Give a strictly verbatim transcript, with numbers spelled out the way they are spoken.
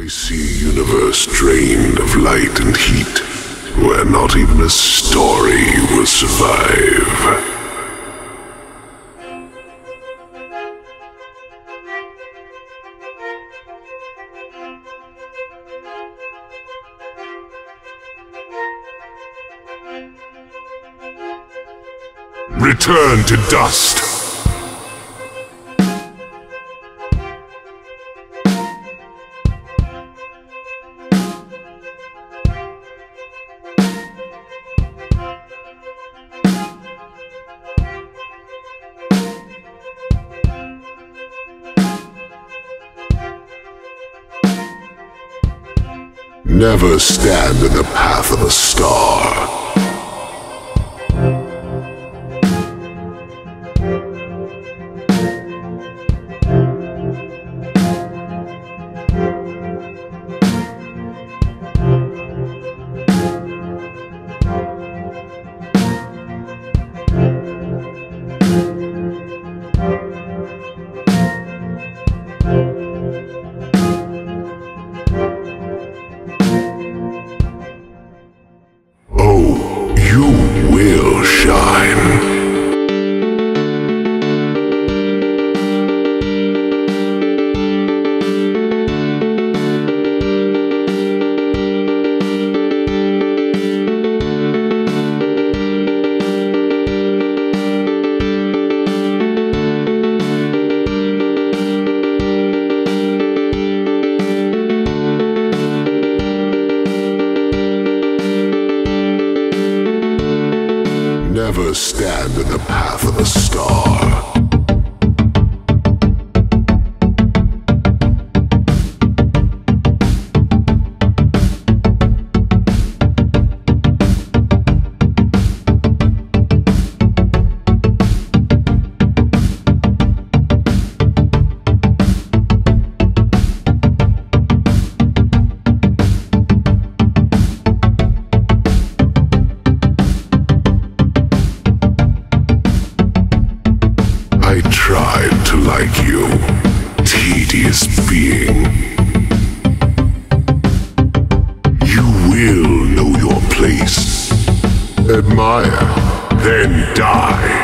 I see a universe drained of light and heat, where not even a story will survive. Return to dust! Never stand in the path of a star. You will shine. Never stand in the path of a star. I tried to like you, tedious being. You will know your place. Admire, then die.